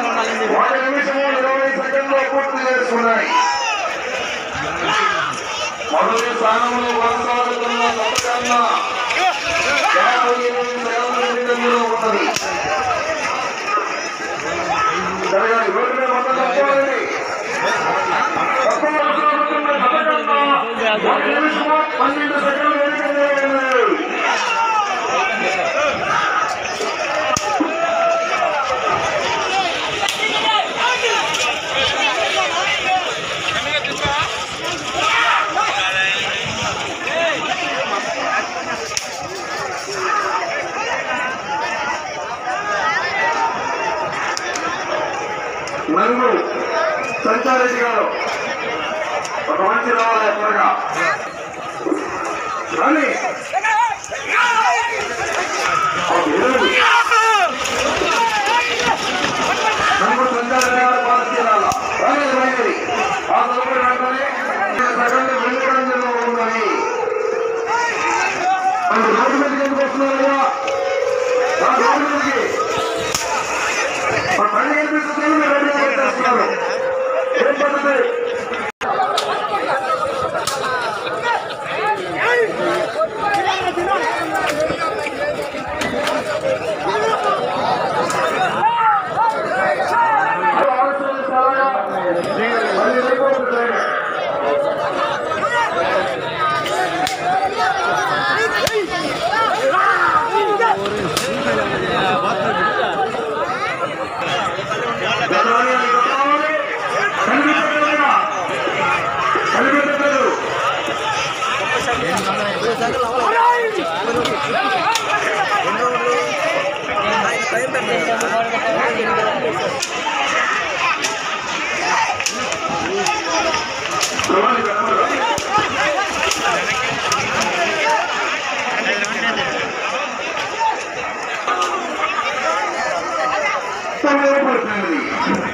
నిమిషము 20 సెకండ్లో పూర్తి చేసుకున్నాయి. మొదటి స్థానంలో కొనసాగుతున్న సత్కన్న 58 సెకండ్లో ఉన్నది. రోడ్డు మొత్తం తప్పండి. 1 నిమిషము 12 సెకండ్లు వెనుకంగా ఉన్నది. నంగు సంచారెడ్డి గారు ఒక మంచి రావాలి త్వరగా కానీ నంగు సంచారెడ్డి గారు పాలసీరాల రాలేదు ఆ తదుపరి వెంటనే సగంలో వెంకటంజలో ఉన్నాయి. రోడ్డు మీదకి ఎందుకు వస్తున్నారయ్యా? రోడ్డు మీదకి పని కనిపిస్తుంది. రెడీ చేస్తున్నారు. ఏం పడుతుంది? పడుతుంది.